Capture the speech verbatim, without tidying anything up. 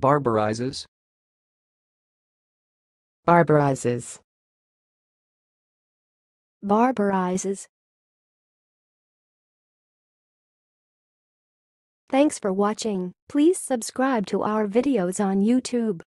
barbarises, barbarises, barbarises. Thanks for watching. Please subscribe to our videos on YouTube.